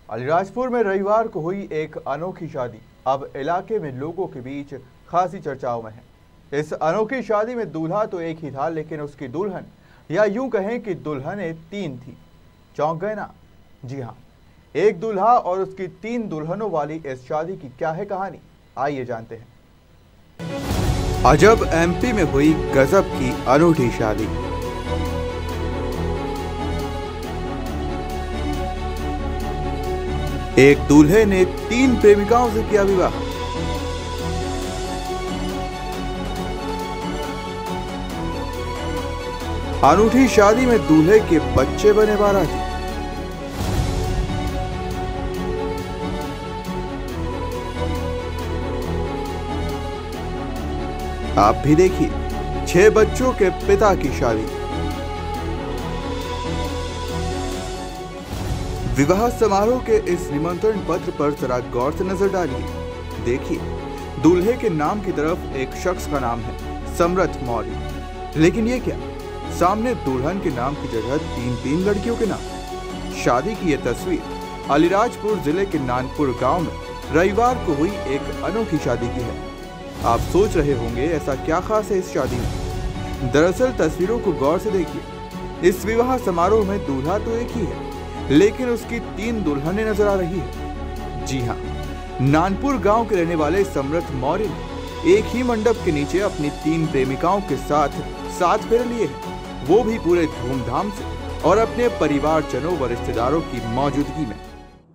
अलीराजपुर में रविवार को हुई एक अनोखी शादी अब इलाके में लोगों के बीच खासी चर्चाओं में है। इस अनोखी शादी में दूल्हा तो एक ही था, लेकिन उसकी दुल्हन या यूं कहें कि दुल्हनें 3 थी। चौंक गए ना? जी हाँ, एक दूल्हा और उसकी 3 दुल्हनों वाली इस शादी की क्या है कहानी, आइए जानते हैं। अजब एमपी में हुई गजब की अनूठी शादी। एक दूल्हे ने 3 प्रेमिकाओं से किया विवाह। अनूठी शादी में दूल्हे के बच्चे बने बाराती। आप भी देखिए 6 बच्चों के पिता की शादी। विवाह समारोह के इस निमंत्रण पत्र पर जरा गौर से नजर डालिए। देखिए, दूल्हे के नाम की तरफ एक शख्स का नाम है, समरथ मौर्य। लेकिन ये क्या, सामने दुल्हन के नाम की जगह 3 लड़कियों के नाम। शादी की यह तस्वीर अलीराजपुर जिले के नानपुर गांव में रविवार को हुई एक अनोखी शादी की है। आप सोच रहे होंगे ऐसा क्या खास है इस शादी में। दरअसल तस्वीरों को गौर से देखिए। इस विवाह समारोह में दूल्हा तो एक ही है, लेकिन उसकी 3 दुल्हनें नजर आ रही है। जी हाँ, नानपुर गांव के रहने वाले समरथ मौर्य ने एक ही मंडप के नीचे अपनी 3 प्रेमिकाओं के साथ 7 फेरे लिए हैं, वो भी पूरे धूमधाम से और अपने परिवारजनों व रिश्तेदारों की मौजूदगी में।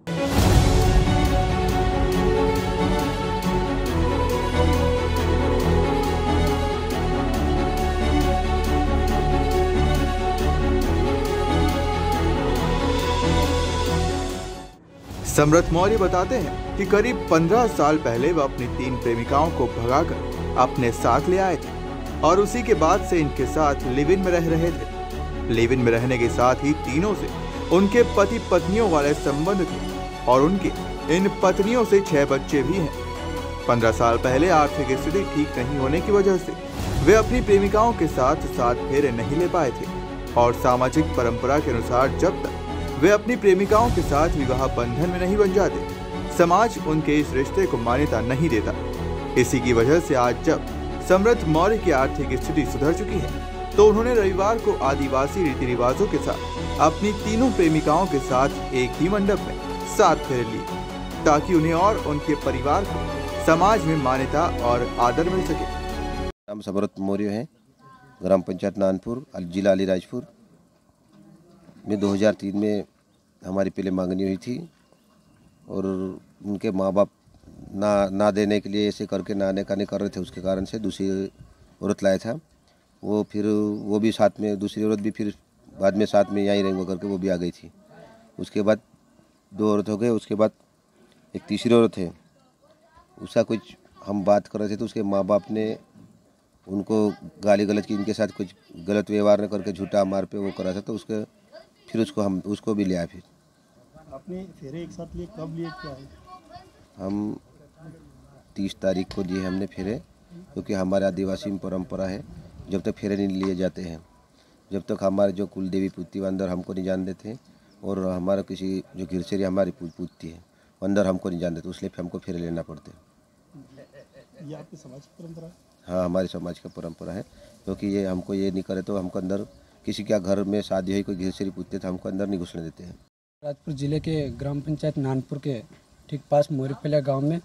समरथ मौर्य बताते हैं कि करीब 15 साल पहले वह अपनी 3 प्रेमिकाओं को भगाकर अपने साथ ले आए थे और उसी के बाद से इनके साथ लिव इन में रह रहे थे। लिव इन में रहने के साथ ही तीनों से उनके पति पत्नियों वाले संबंध थे और उनके इन पत्नियों से 6 बच्चे भी हैं। 15 साल पहले आर्थिक स्थिति ठीक नहीं होने की वजह से वे अपनी प्रेमिकाओं के साथ 7 फेरे नहीं ले पाए थे और सामाजिक परंपरा के अनुसार जब तक वे अपनी प्रेमिकाओं के साथ विवाह बंधन में नहीं बन जाते, समाज उनके इस रिश्ते को मान्यता नहीं देता। इसी की वजह से आज जब समरथ मौर्य की आर्थिक स्थिति सुधर चुकी है, तो उन्होंने रविवार को आदिवासी रीति रिवाजों के साथ अपनी 3 प्रेमिकाओं के साथ एक ही मंडप में 7 फेरे लिए, ताकि उन्हें और उनके परिवार को समाज में मान्यता और आदर मिल सके। नाम समरथ मौर्य है, ग्राम पंचायत नानपुर, जिला अलीराजपुर में 2003 में हमारी पहले मांगनी हुई थी और उनके माँ बाप ना देने के लिए ऐसे करके ना आने का नहीं कर रहे थे। उसके कारण से दूसरी औरत लाया था। वो फिर वो भी साथ में, दूसरी औरत भी फिर बाद में साथ में यहीं रहेंगे करके वो भी आ गई थी। उसके बाद 2 औरत हो गए। उसके बाद एक तीसरी औरत है, उसका कुछ हम बात कर रहे थे तो उसके माँ बाप ने उनको गाली गलौज की, इनके साथ कुछ गलत व्यवहार न करके झूठा मार पे वो करा था, तो उसके फिर उसको भी लिया। फिर अपने फेरे एक साथ लिए, कब लिए, क्या है? हम 30 तारीख को लिए हमने फेरे, क्योंकि हमारे आदिवासी में परंपरा है, जब तक फेरे नहीं लिए जाते हैं, जब तक हमारे जो कुल देवी पूजती अंदर हमको नहीं जान देते और हमारा किसी जो घिरसेरी हमारी पूजती है अंदर हमको नहीं जान देते, इसलिए हमको फेरे लेना पड़ते। ये आपकी समाज की परंपरा है? हाँ, हमारी समाज का परंपरा है, क्योंकि ये हमको ये नहीं करे तो हमको अंदर, किसी के घर में शादी हुई, कोई घिरसेरी पूछते थे, हमको अंदर नहीं घुसने देते हैं। राजपुर जिले के ग्राम पंचायत नानपुर के ठीक पास मोरीपल्ला गांव में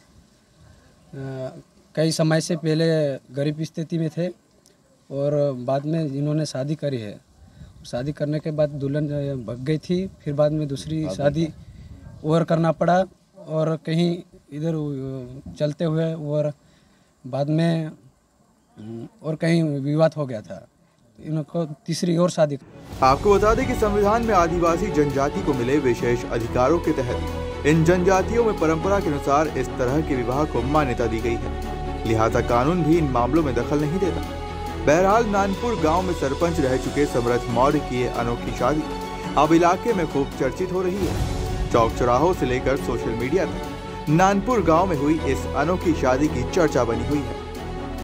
कई समय से पहले गरीब स्थिति में थे और बाद में इन्होंने शादी करी है। शादी करने के बाद दुल्हन भग गई थी, फिर बाद में दूसरी शादी और करना पड़ा और कहीं इधर चलते हुए और बाद में और कहीं विवाद हो गया था, इनको तीसरी और शादी। आपको बता दें कि संविधान में आदिवासी जनजाति को मिले विशेष अधिकारों के तहत इन जनजातियों में परंपरा के अनुसार इस तरह के विवाह को मान्यता दी गई है, लिहाजा कानून भी इन मामलों में दखल नहीं देता। बहरहाल नानपुर गांव में सरपंच रह चुके समरथ मौर्य की ये अनोखी शादी अब इलाके में खूब चर्चित हो रही है। चौक चौराहों से लेकर सोशल मीडिया तक नानपुर गांव में हुई इस अनोखी शादी की चर्चा बनी हुई है।